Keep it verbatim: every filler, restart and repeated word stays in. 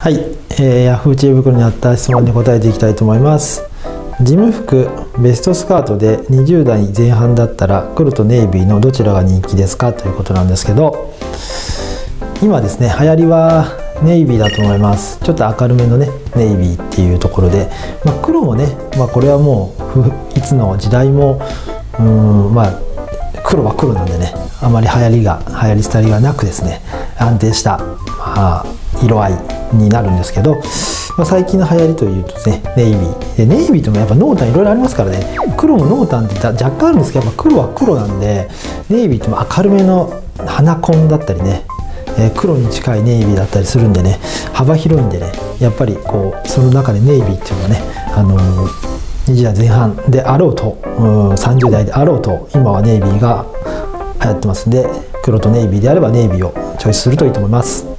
はい、えー、ヤフー知恵袋にあった質問に答えていきたいと思います。事務服ベストスカートでにじゅうだいぜん半だったら黒とネイビーのどちらが人気ですかということなんですけど、今ですね流行りはネイビーだと思います。ちょっと明るめのねネイビーっていうところで、まあ、黒もね、まあ、これはもういつの時代もうーんまあ黒は黒なんでね、あまり流行りが流行り廃りがなくですね、安定した、まあ、色合いになるんですけど、まあ、最近の流行りというとですねネイビーで、ネイビーともやっぱ濃淡いろいろありますからね。黒も濃淡って若干あるんですけど、やっぱ黒は黒なんで、ネイビーっても明るめの花紺だったりね、えー、黒に近いネイビーだったりするんでね、幅広いんでね、やっぱりこうその中でネイビーっていうのはね、あのーにじゅうだいぜん半であろうと、うん、さんじゅうだいであろうと、今はネイビーが流行ってますんで、黒とネイビーであればネイビーをチョイスするといいと思います。